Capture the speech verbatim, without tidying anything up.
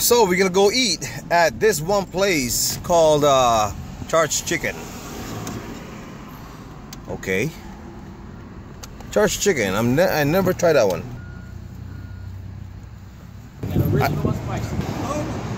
So we're gonna go eat at this one place called uh, Charged Chicken. Okay. Charged Chicken. I'm ne I never tried that one. And original was spicy.